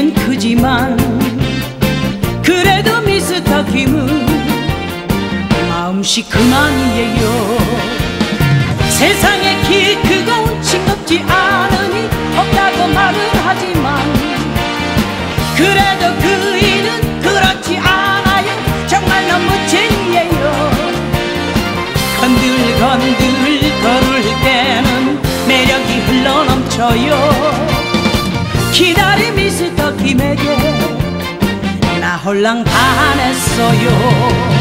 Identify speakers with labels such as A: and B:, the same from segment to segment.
A: 키는 크지만 그래도 미스터 김은 마음씨 그만이에요. 세상에 키 크고 싱겁지 않으니 없다고 말은 하지만 그래도 그이는 그렇지 않아요. 정말 너무 쟁이에요. 건들건들 걸을 때는 매력이 흘러넘쳐요. 기다린 미스터 김에게 나 홀랑 반했어요.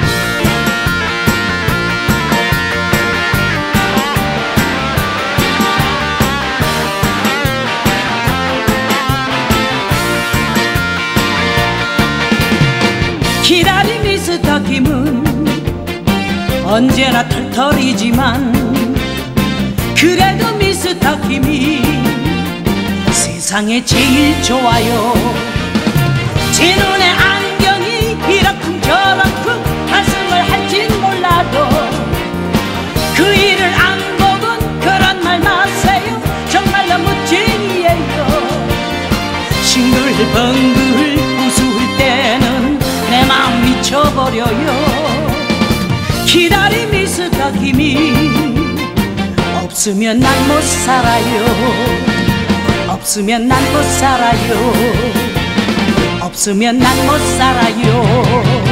A: 기다린 미스터 김은 언제나 털털이지만 그래도 미스터 김이 세상에 제일 좋아요. 제 눈에 안경이 이러쿵저러쿵 말씀을 할진 몰라도 그 일을 안 보곤 그런 말 마세요. 정말 너무 쟁이에요. 싱글벙글 웃을 때는 내 마음 미쳐버려요. 기다린 미스터 김이 없으면 난 못 살아요. 없으면 난 못 살아요. 없으면 난 못 살아요.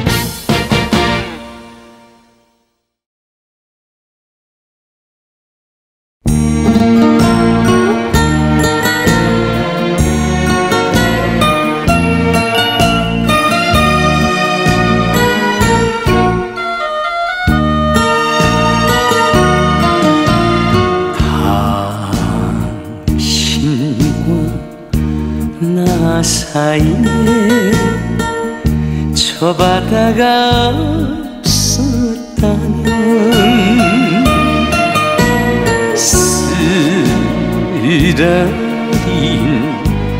B: 나 사이에 저 바다가 없었다면 쓰라린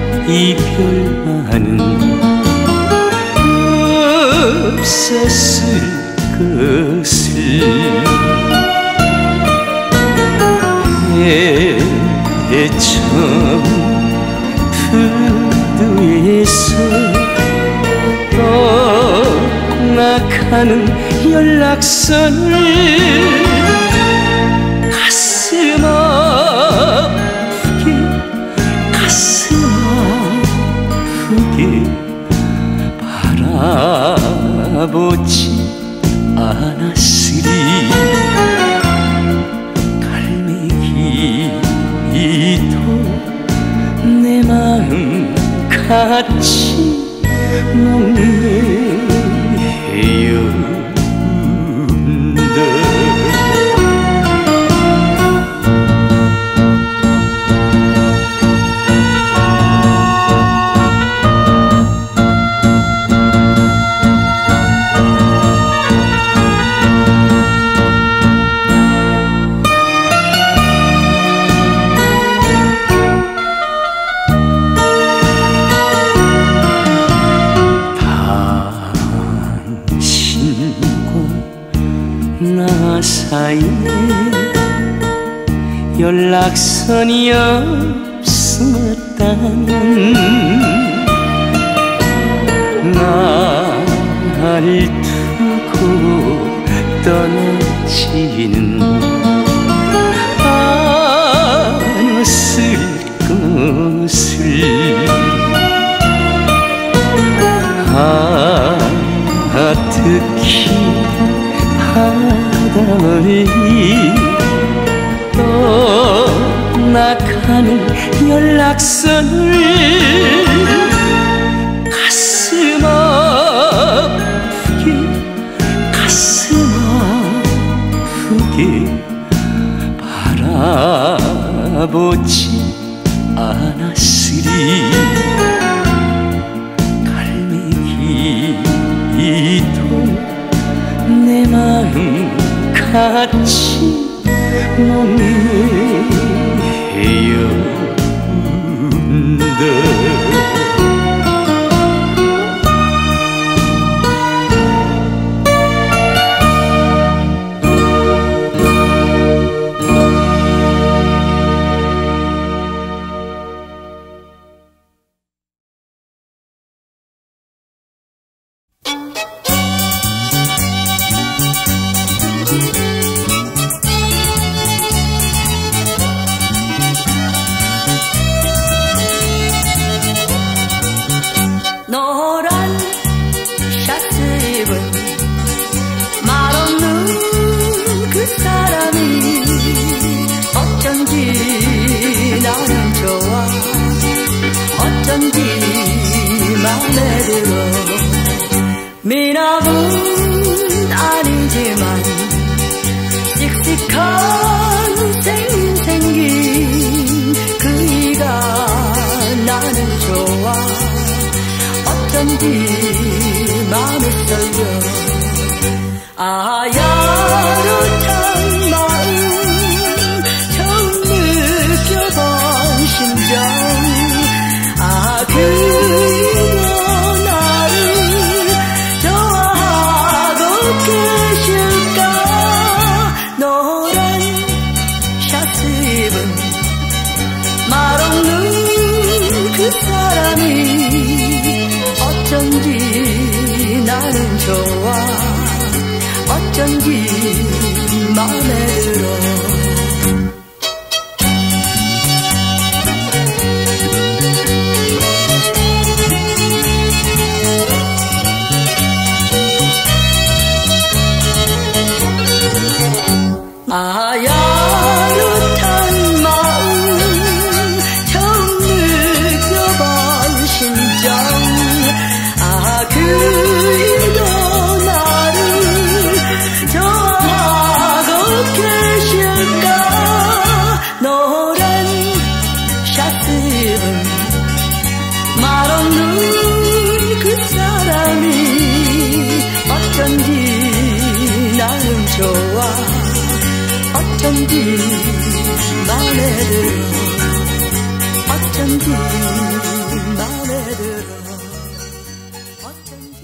B: 이별만은 없었을 것을 처음 푸드에서 떠나가는 연락선을 가슴 아프게 가슴 아프게 바라보지 않았으리. 갈매기도 내 마음 같이 목매운다. 나 사이에 연락선이 없었다면 날 두고 떠나지는 않았을 것을 특히 바다머리 떠나가는 연락선을 가슴 아프게 가슴 아프게 바라보지 않았으리. 갈매기도 내 마음 같이 목매운다.
A: 어쩐지 나는 좋아 어쩐지 맘에 들어 미남은 아니지만 씩씩한 생긴 그이가 나는 좋아 어쩐지 맘에 설려 야릇한 마음 처음 느껴본 심정 그이도 나를 좋아하고 계실까 노란 샤츠 입은 말없는 그 사람이 어쩐지 나는 좋아 어쩐지 맘에 들어 야릇한 마음 처음 느껴본 심정 그이도 나를 좋아하고 계실까 노란 샤츠 입은 말없는 그 사람이 어쩐지 나는 좋아 어쩐지 맘에 들어 어쩐지 맘에 들어 어쩐지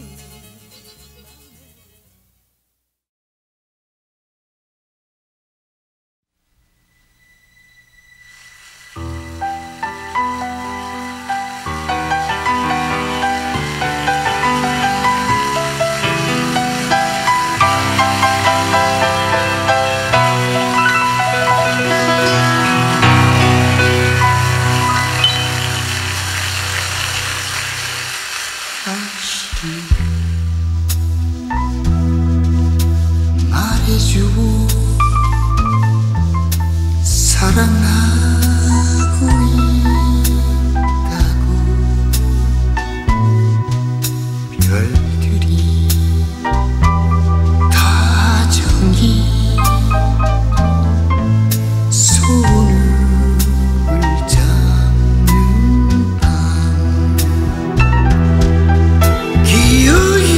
C: 말해주고 사랑하고 있다고 별들이 다정히 손을 잡는 밤 기어이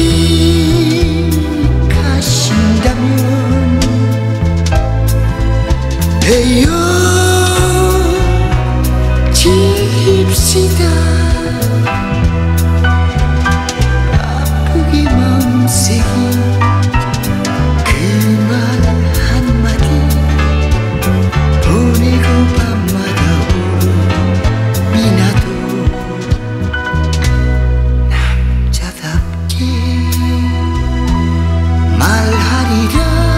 C: 가신다면 헤어집시다 아프게 마음새긴 그 말 한마디 보내고 밤마다 울음이 나도 남자답게 말하리라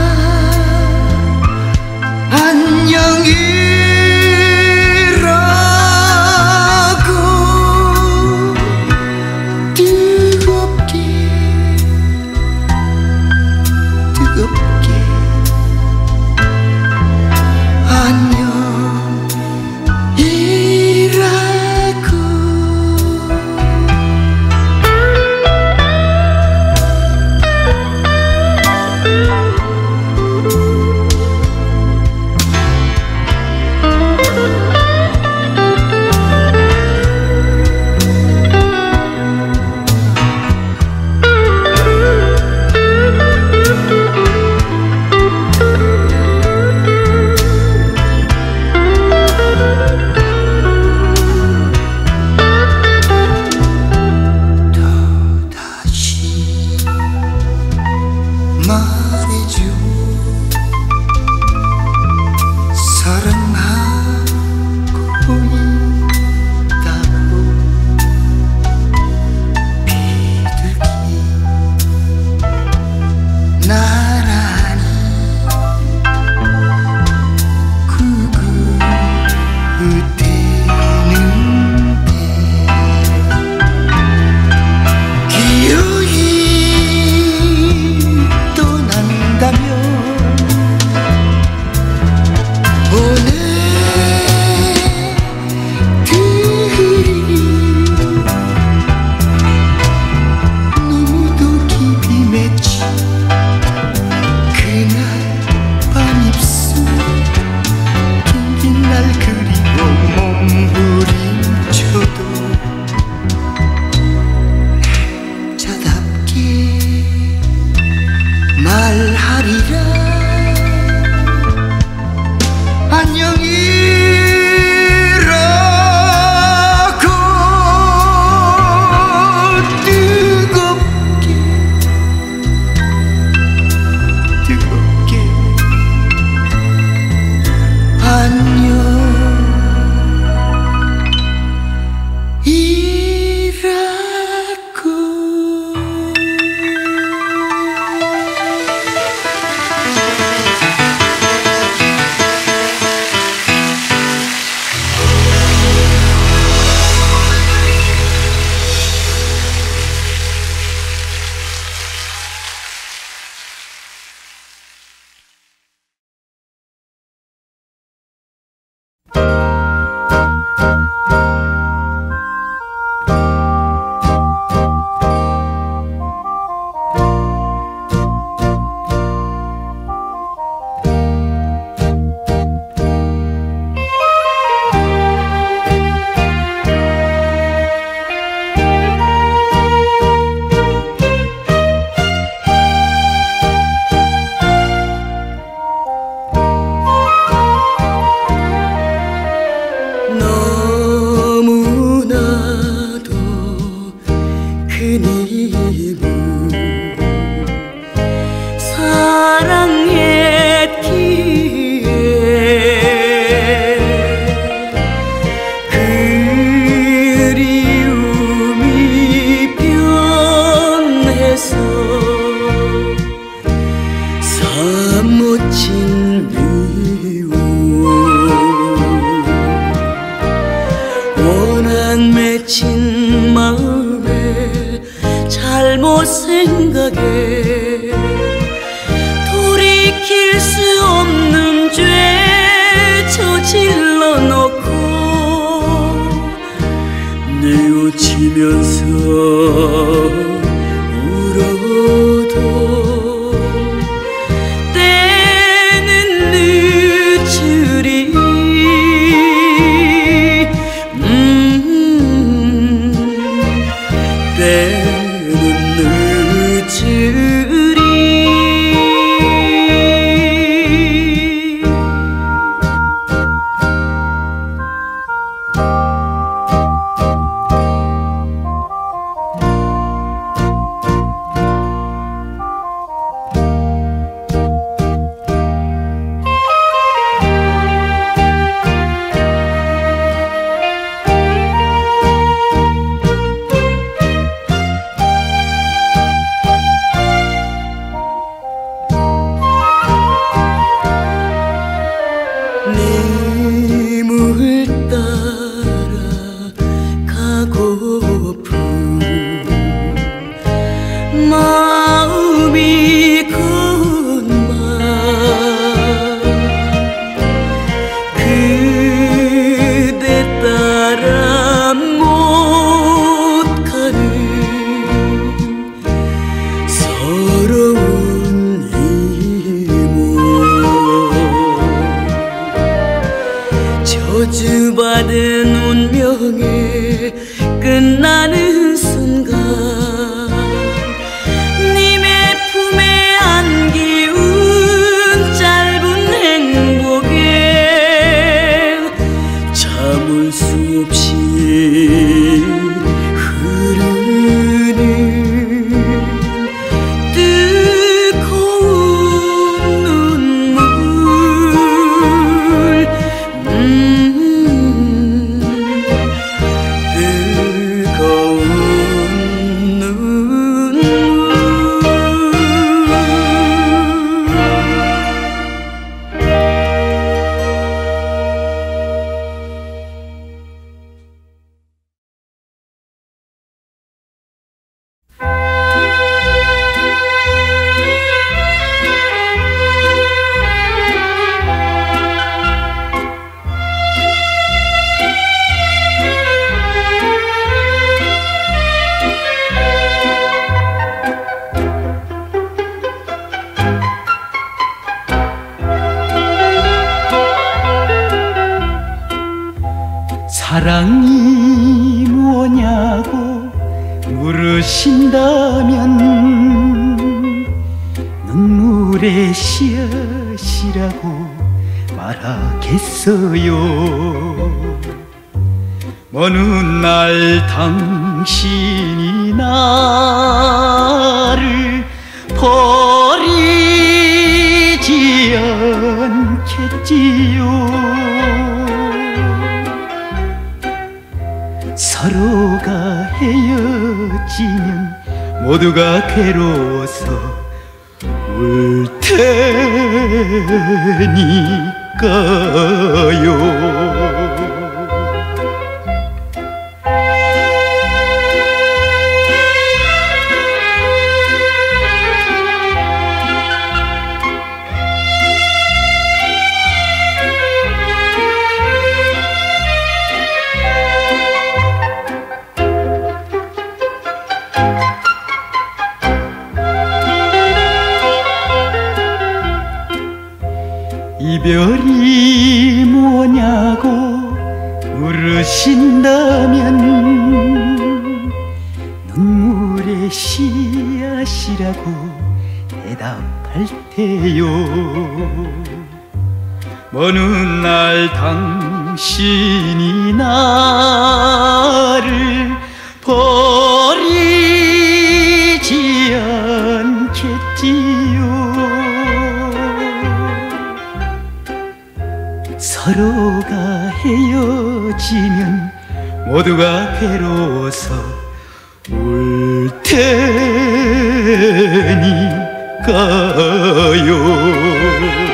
C: 안녕이라고 뜨겁게 하리라 안녕이라고 뜨겁게 안녕
A: 생각에 돌이킬 수 없는 죄 저질러 놓고 뉘우치면서 울어도 때는 늦으리 때는 늦으리 님을 따라 가고픈 마음이 건만 그대 따라 못 가는 서러운 저주받은 운명에 끝나는 순간 님의 품에 안기운 짧은 행복에 참을 수 없이 흐르는 뜨거운 눈물
B: 사랑이 뭐냐고 물으신다면 눈물의 눈물의 씨앗이라고 말하겠어요. 어느 날 당신이 나를 버리지 않겠지요. 서로가 헤어지면 모두가 괴로워서 울 테니까요. 이별이 뭐냐고 물으신다면 눈물의 씨앗이라고 대답할 테요. 어느 날 당신이 나를 버리지 않겠지요. 서로가 헤어지면 모두가 괴로워서 울 테니까요.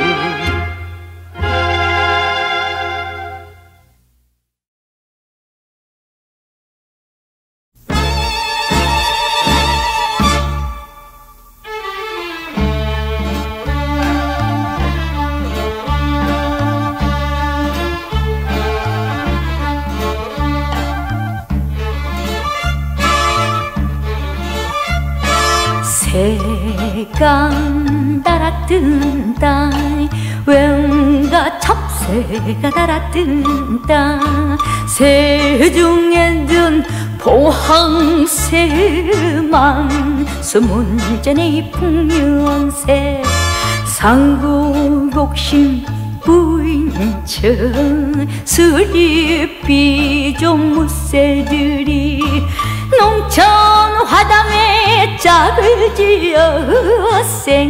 A: 새가 달아든 땅 왠가 찹새가 달아든 땅 새중에 든 포항새만 수문전의 풍년새 상구곡심 부인천 수리비 좀 무새들이 농촌 화담에 짝을 지어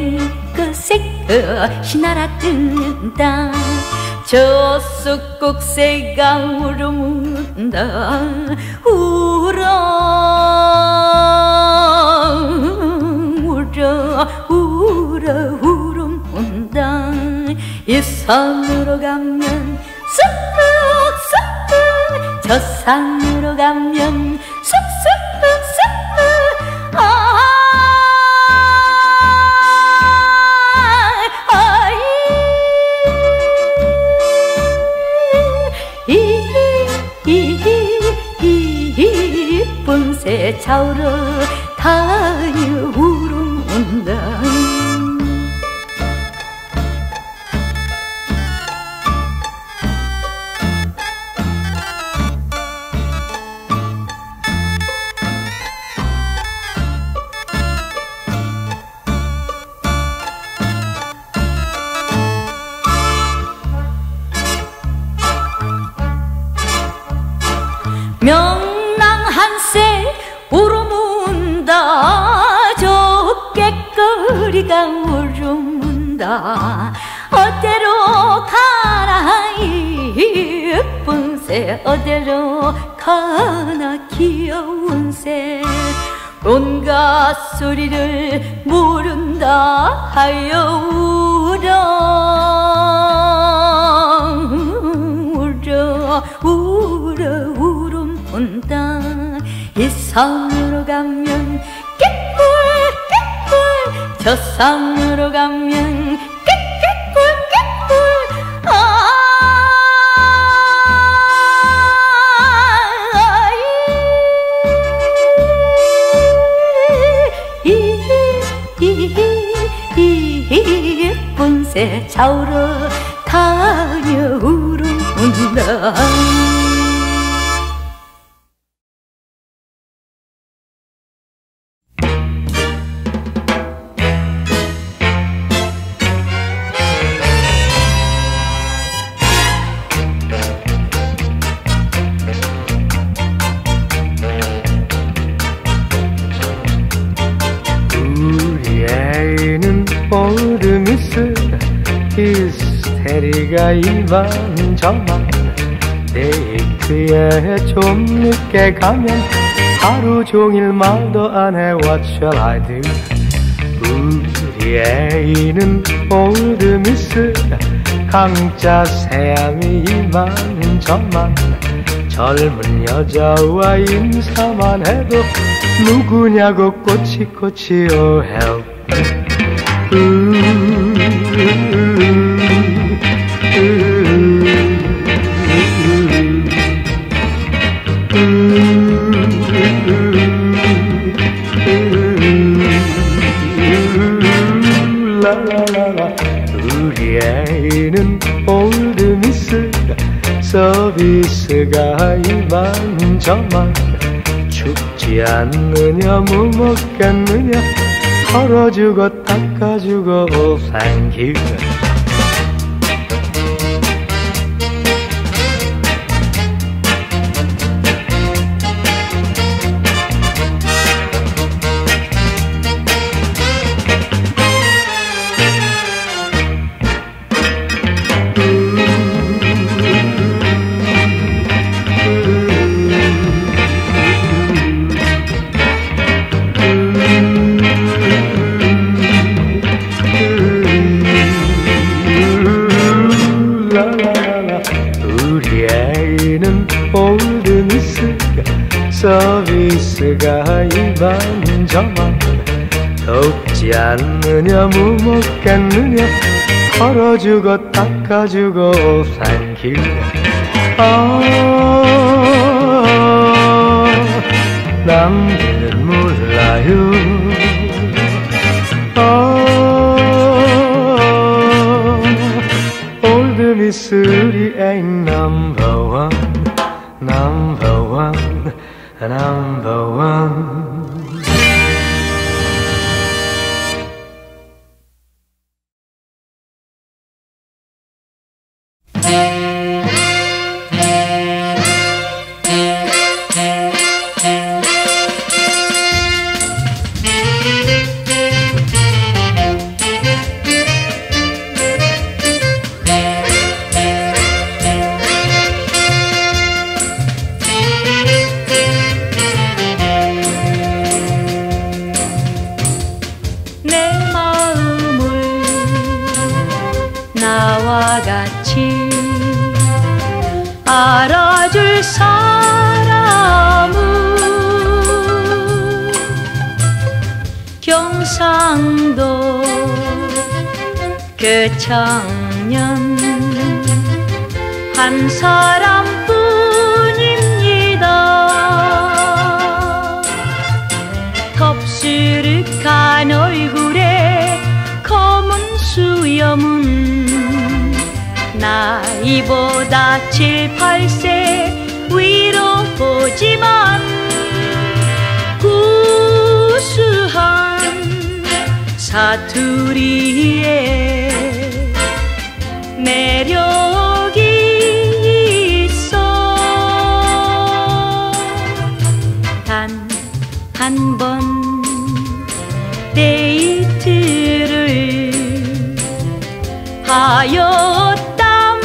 A: 생긋생긋이 날아든다. 저숫국새가 울어문다. 울어 울어 울어 울어문다. 이 산으로 가면 쑥쑥쑥 저 산으로 가면 쑥쑥쑥 이쁜 새 차오르 다녀 울어온다. 명랑한새 울어문다. 좁게거리가 울어문다. 어디로 가나 이쁜 새 어디로 가나 귀여운 새 온갖 소리를 모른다 하여 울어 울어 울어본다. 이 산으로 가면 깨꿀 깨꿀 저 산으로 가면 깨꿀 깨꿀 이쁜 새 차오르 다녀 울어온다.
D: 올드미스 히스테리가 이만저만 데이트에 좀 늦게 가면 하루 종일 말도 안 해 What shall I do 우리 애인은 올드미스 강자 새암이 이만저만 젊은 여자와 인사만 해도 누구냐고 꼬치꼬치 oh help 라라라라 우리 애인은 올드미스 서비스가 이만저만 춥지 않느냐 뭐 먹겠느냐 털어주고 닦아주고 oh thank you 우리 애인은 올드미스 서비스가 이만저만 덥지 않느냐 뭐 먹겠느냐 털어주고 닦아주고 oh thank you 남들은 몰라요 올드미스 우리 애인 number one number one number one
A: 나와 같이 알아줄 사람은 경상도 그 청년 한 사람뿐입니다. 덥수룩한 얼굴에 검은 수염은 나이보다 7, 8세 위로 보지만 구수한 사투리에 매력이 있어. 단 한 번 데이트를 하였답니다.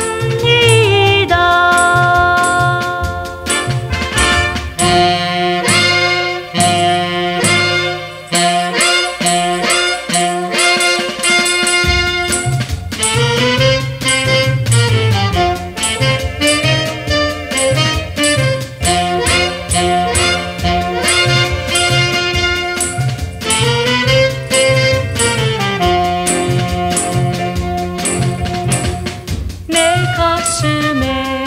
A: 가슴에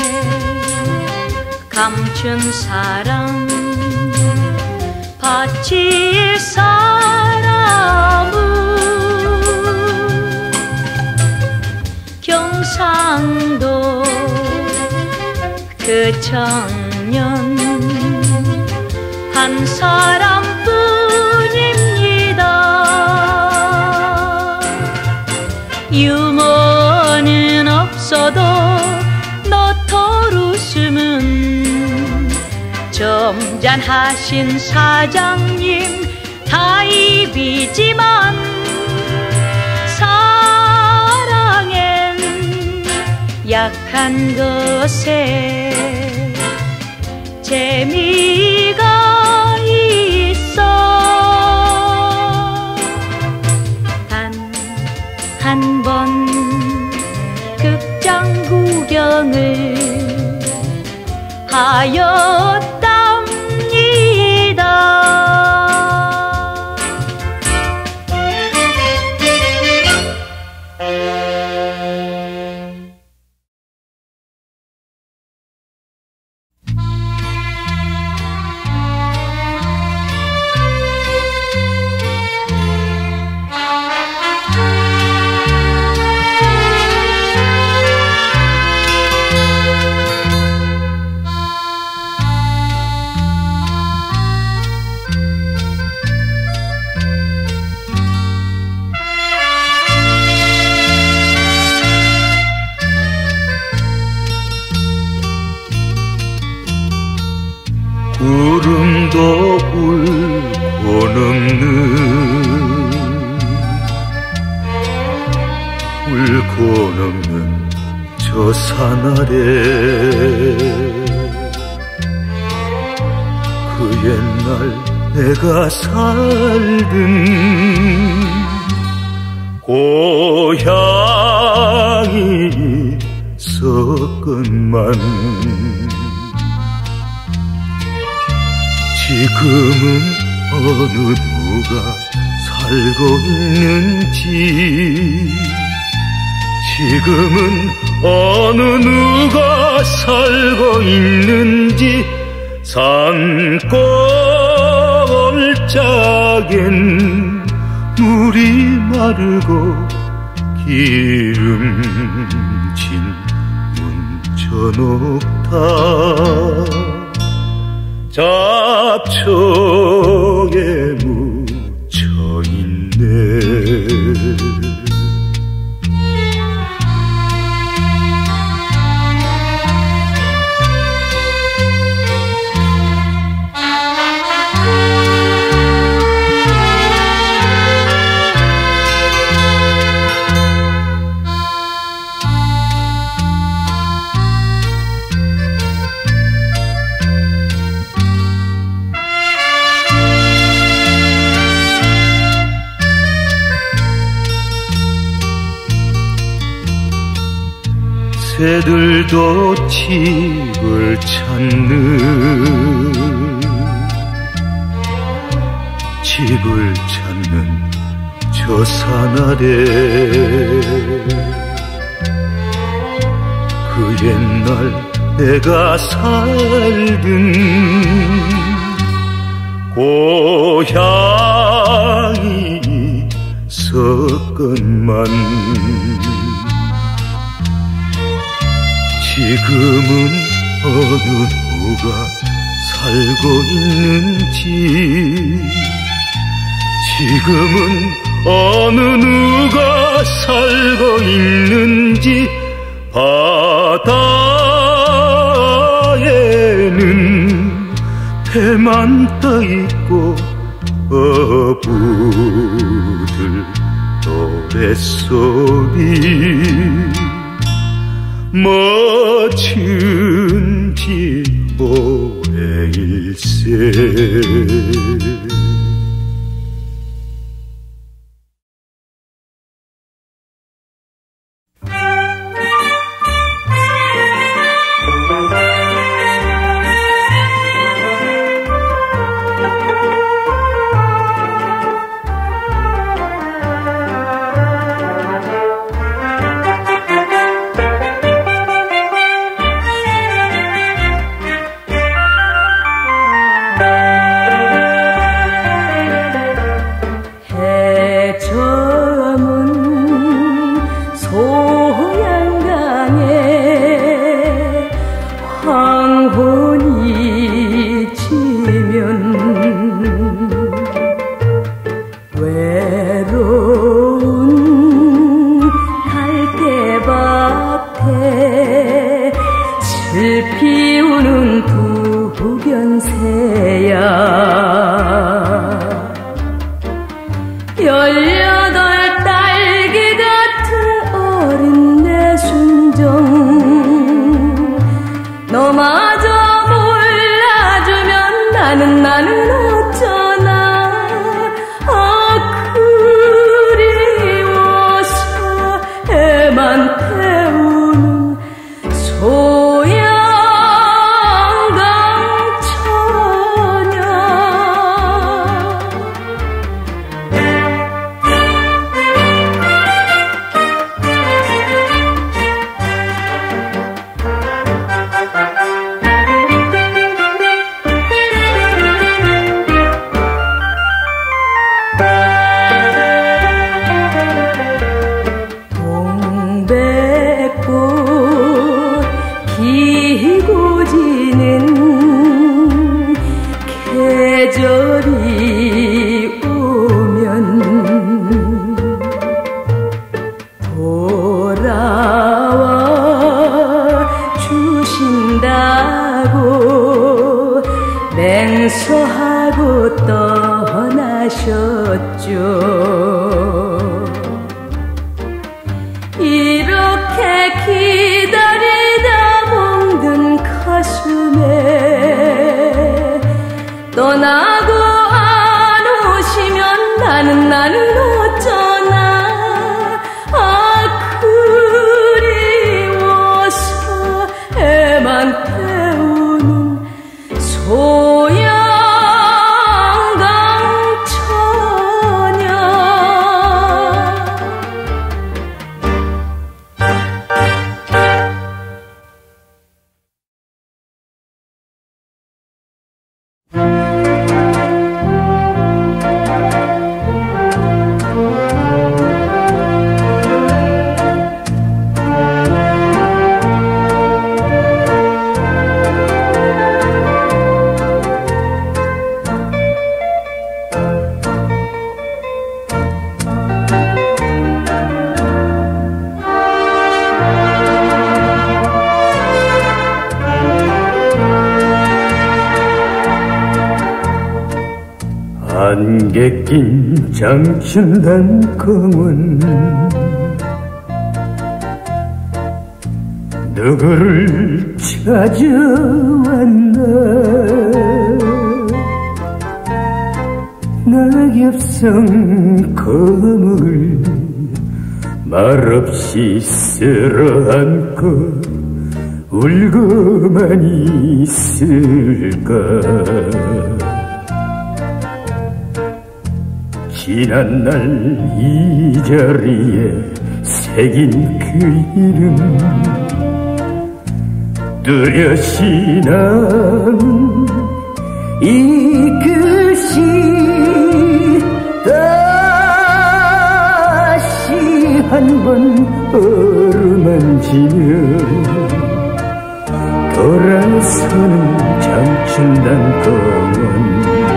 A: 감춘 사랑 바칠 사람은 경상도 그 청년 한 사람뿐입니다. 유머는 없어도 너털 웃음은 점잖하신 사장님 타입이지만 약한 것에 재미가 있어. 단 한 번 극장 구경을 하였답니다.
B: 구름도 울고 넘는 저 산 아래 그 옛날 내가 살던 고향이 있었건만 지금은 어느 누가 살고 있는지 지금은 어느 누가 살고 있는지 산골짜기엔 물이 마르고 기름진 문천옥탑 잡초에 묻혀있네. 새들도 집을 찾는 저 산 아래 그 옛날 내가 살던 고향이 있었건만 지금은 어느 누가 살고 있는지 지금은 어느 누가 살고 있는지 바다에는 해만 떠있고 어부들 노랫소리 멋진지 오래일세.
E: 계절이 오면 돌아와 주신다고 맹세하고 떠나셨죠. 이렇게 기다리다 멍든 가슴에 떠나고 안 오시면 나는 어쩌나. 아 그리워서 애만 태우는 소양강처녀.
B: 안개 낀 장춘단 공원 누구를 찾아왔나. 낙엽성 거목을 말없이 쓸어안고 울고만 있을까. 지난날 이 자리에 새긴 그 이름 뚜렷이 남은 이 글씨 다시 한번 어루만지며 돌아서는 장춘단 공원.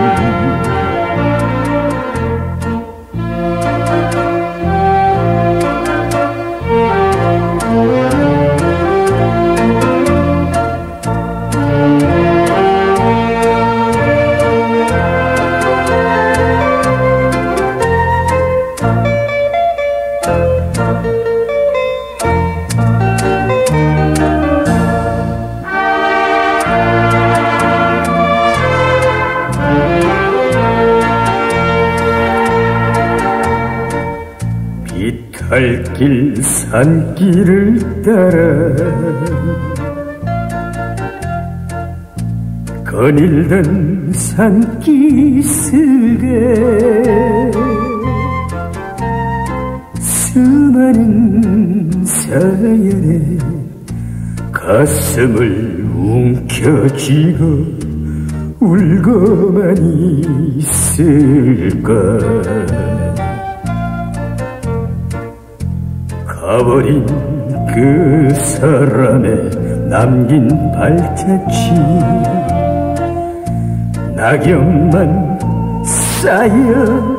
B: 비탈길 산길을 따라 거닐던 산기슭에 수많은 사연에 가슴을 움켜쥐고 울고만 있을까. 가버린 그 사람의 남긴 발자취 낙엽만 쌓여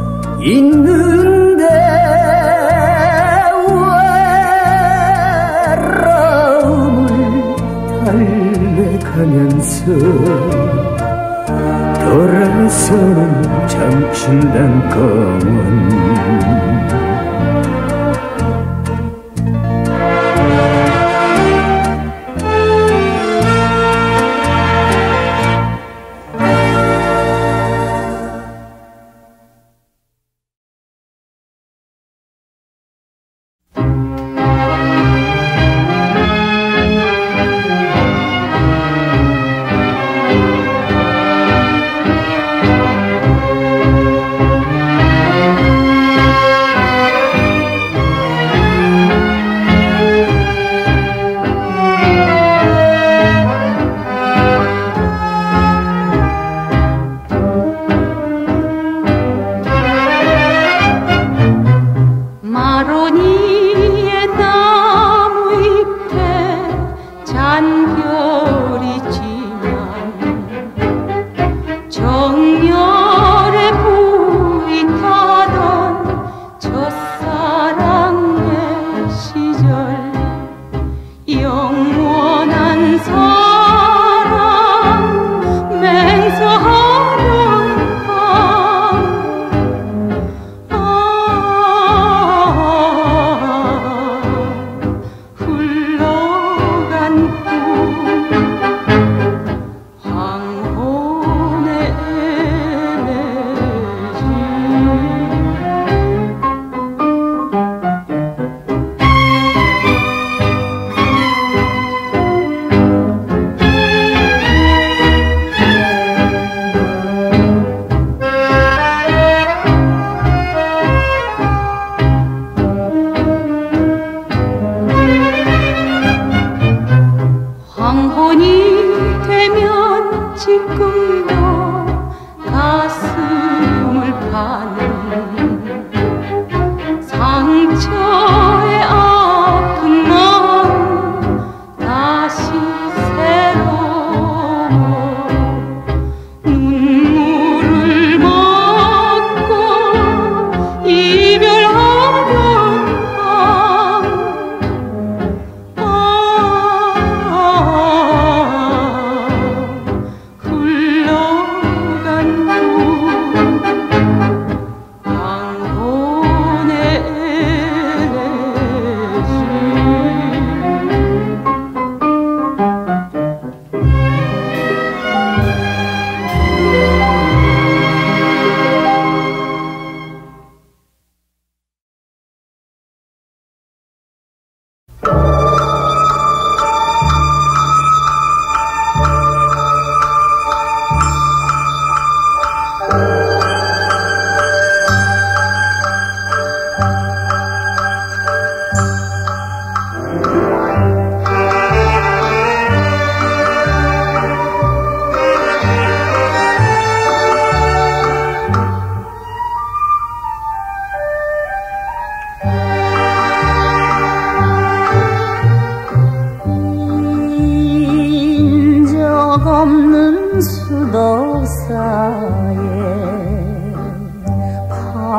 B: 있는데 외로움을 달래가면서 돌아서는 장춘단 공원.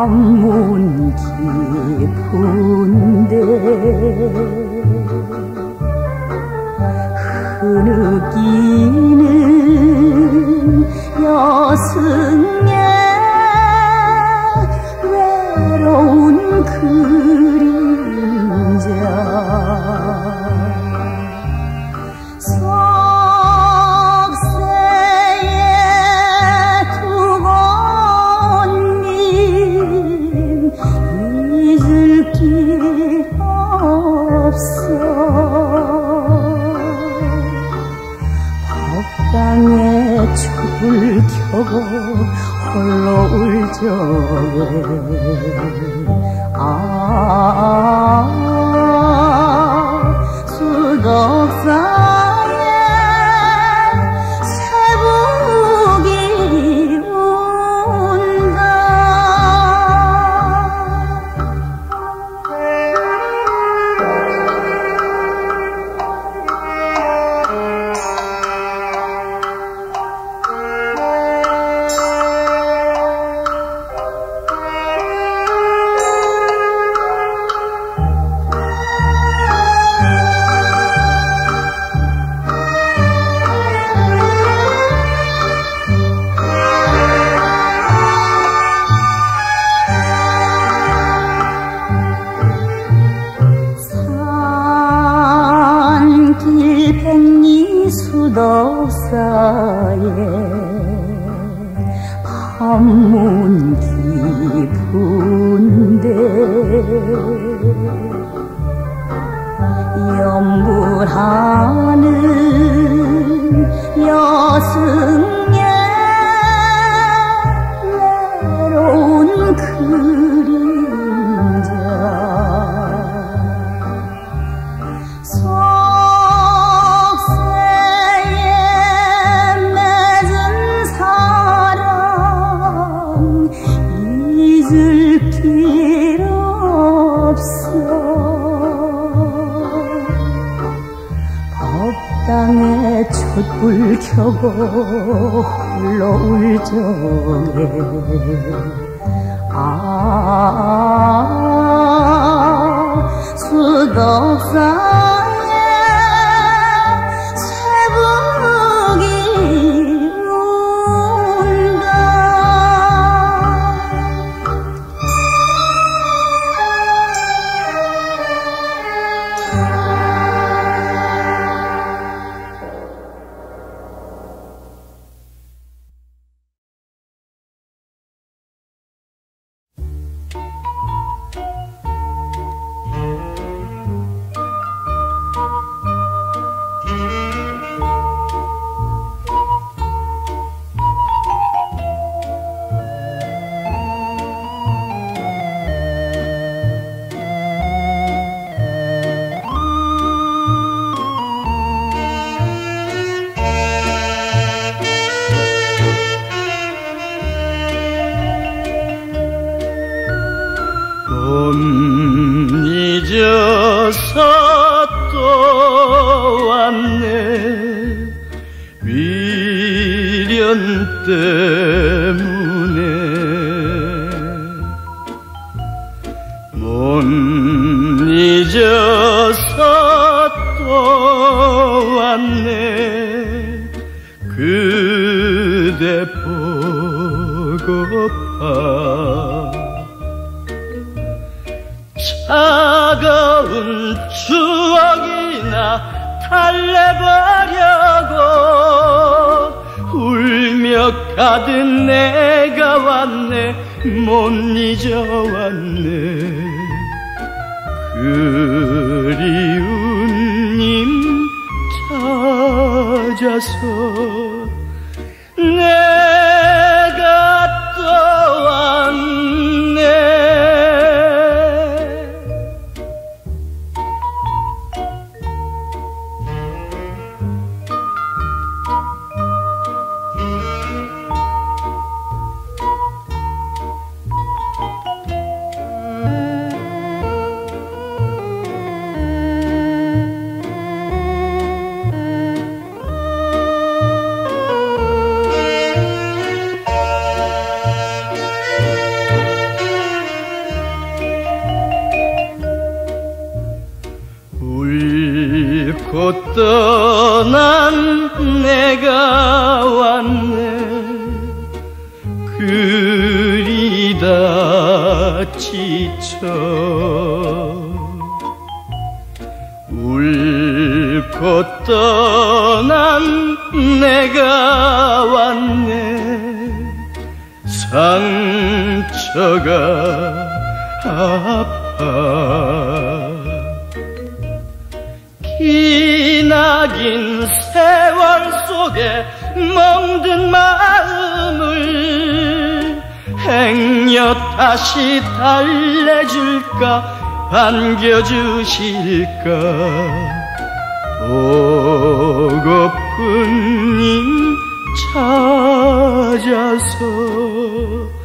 F: 한문 깊은데 흐느끼는 여승의 외로운 그림자 땅에 촛불 켜고 홀로 울 적에 수덕사에 새북이 운다. 수덕사에 한문 깊은데 연불하는 여승의 외로운 그림자 길 없어 법당에 촛불 켜고 홀로 울 적에 수덕사에 새북이 운다.
B: 잊어서 또 왔네 미련 때문에 못 잊어서 또 왔네 그대 보고파 차가운 추억이나 달래보려고 울며 가든 내가 왔네 못 잊어왔네 그리운 님 찾아서 내가 또 왔네 떠난 내가 왔네. 그리다 지쳐 울고 떠난 내가 왔네. 상처가 아파 기나긴 세월 속에 멍든 마음을 행여 다시 달래줄까 반겨주실까. 보고픈 님 찾아서